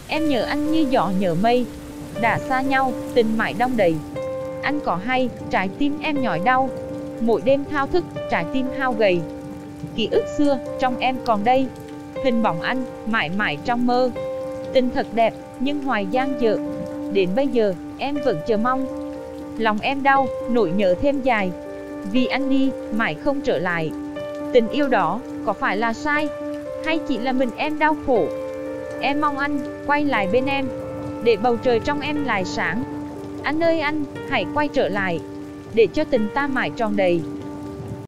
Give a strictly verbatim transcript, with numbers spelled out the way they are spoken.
Em nhớ anh như gió nhớ mây, đã xa nhau, tình mãi đong đầy. Anh có hay, trái tim em nhói đau, mỗi đêm thao thức, trái tim hao gầy. Ký ức xưa, trong em còn đây, hình bóng anh, mãi mãi trong mơ. Tình thật đẹp, nhưng hoài dang dở, đến bây giờ, em vẫn chờ mong. Lòng em đau, nỗi nhớ thêm dài, vì anh đi, mãi không trở lại. Tình yêu đó, có phải là sai, hay chỉ là mình em đau khổ? Em mong anh, quay lại bên em, để bầu trời trong em lại sáng. Anh ơi anh, hãy quay trở lại, để cho tình ta mãi tròn đầy.